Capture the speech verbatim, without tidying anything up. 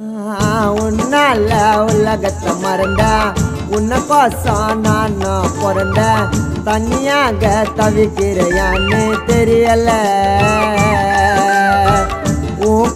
உன்னால உலகத்தை மறந்த உன்னை கோசம் நானும் பிறந்த தனியாக தவிக்கிறையான்னு தெரியல.